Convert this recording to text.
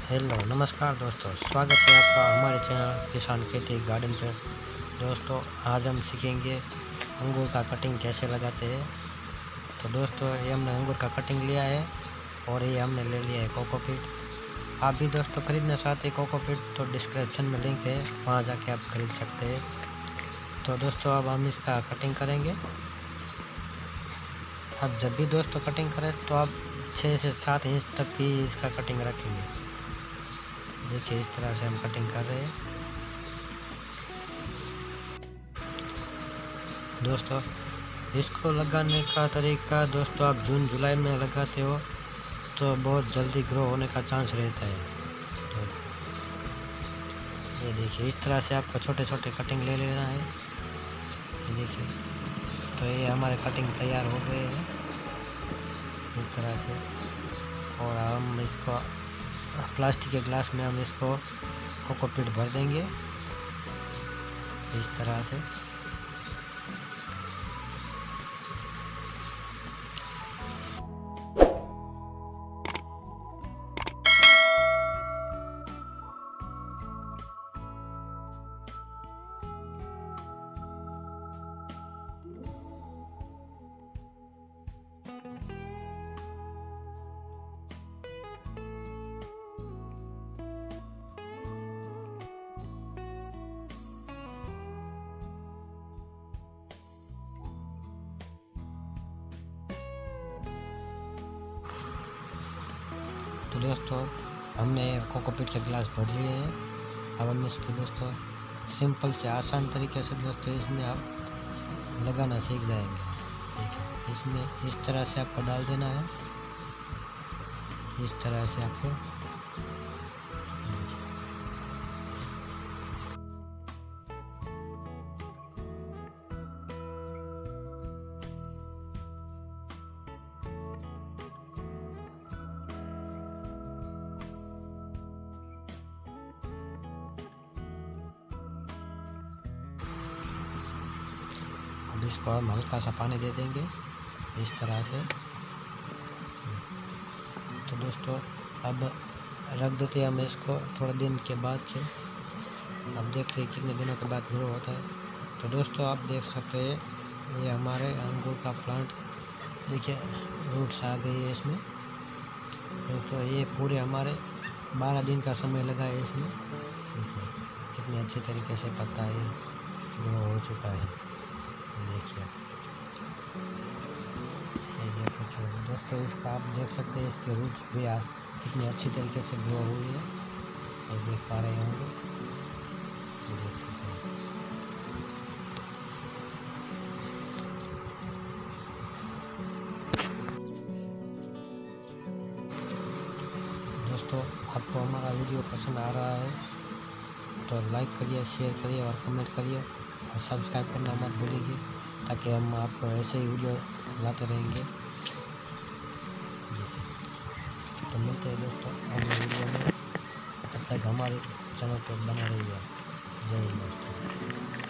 Hello नमस्कार दोस्तों, स्वागत है आपका हमारे चैनल किसान खेती गार्डन पर। दोस्तों आज हम सीखेंगे अंगूर का कटिंग कैसे लगाते हैं। तो दोस्तों ये हमने अंगूर का कटिंग लिया है और ये हमने ले लिया है कोकोपीट। आप भी दोस्तों ख़रीदना चाहते हैं कोकोपीट तो डिस्क्रिप्शन में लिंक है, वहाँ जाके आप खरीद सकते हैं। तो दोस्तों अब हम इसका कटिंग करेंगे। आप जब भी दोस्तों कटिंग करें तो आप 6 से 7 इंच तक की इसका कटिंग रखेंगे। देखिए इस तरह से हम कटिंग कर रहे हैं। दोस्तों इसको लगाने का तरीका दोस्तों आप जून जुलाई में लगाते हो तो बहुत जल्दी ग्रो होने का चांस रहता है। तो ये देखिए इस तरह से आपको छोटे छोटे कटिंग ले लेना है। ये देखिए तो ये हमारे कटिंग तैयार हो गए हैं इस तरह से। और हम इसको प्लास्टिक के ग्लास में हम इसको कोकोपीट भर देंगे इस तरह से। तो दोस्तों हमने कोकोपीट के गिलास भर लिए हैं। अब हम इसको दोस्तों सिंपल से आसान तरीके से दोस्तों इसमें आप लगाना सीख जाएंगे। देखिए इसमें इस तरह से आपको डाल देना है, इस तरह से आपको। अब इसको हम हल्का सा पानी दे देंगे इस तरह से। तो दोस्तों अब रख देते हैं हम इसको थोड़े दिन के बाद के। अब देखते हैं कितने दिनों के बाद ग्रो होता है। तो दोस्तों आप देख सकते हैं ये हमारे अंगूर का प्लांट, देखिए रूट्स आ गई है इसमें। दोस्तों ये पूरे हमारे 12 दिन का समय लगा है इसमें। कितने अच्छे तरीके से पत्ता ये ग्रो हो चुका है। देखिए ये देखो दोस्तों इसका आप देख सकते हैं इसके रूट्स भी कितनी अच्छी तरीके से ग्रो हुई है, ये देख पा रहे होंगे। दोस्तों आपको हमारा वीडियो पसंद आ रहा है तो लाइक करिए, शेयर करिए और कमेंट करिए और सब्सक्राइब करना मत भूलिए ताकि हम आपको ऐसे ही वीडियो लाते रहेंगे। तो मिलते हैं दोस्तों अगले वीडियो में, तब तक हमारे चैनल पर बने रहिए। जय हिंद दोस्तों।